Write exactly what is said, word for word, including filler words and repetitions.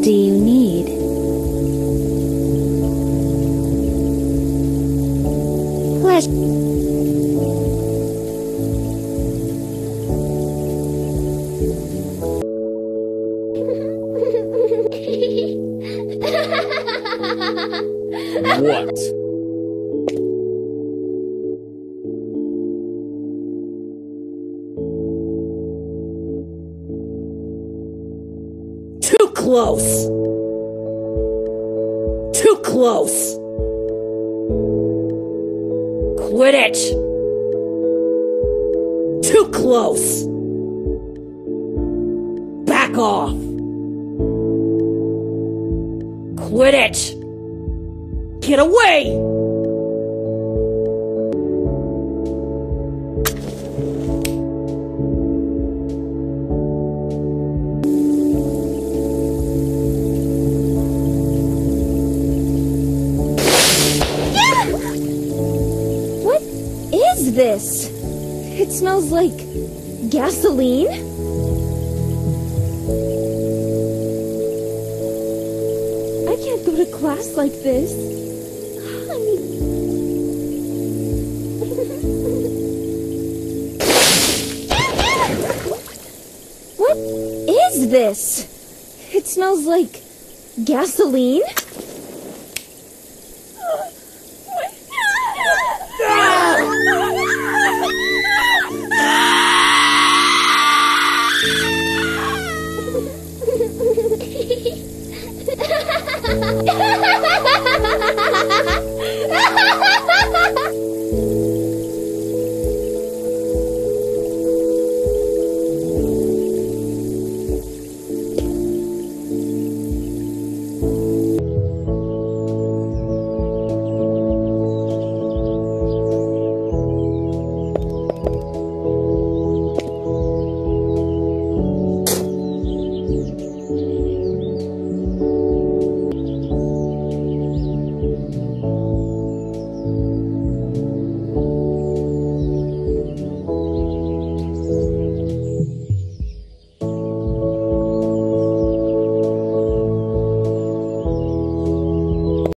do you need? Pleasure. What? Too close! Too close! Quit it! Too close! Back off! Quit it! Get away! What is this? It smells like gasoline? I can't go to class like this. I What is this? It smells like gasoline?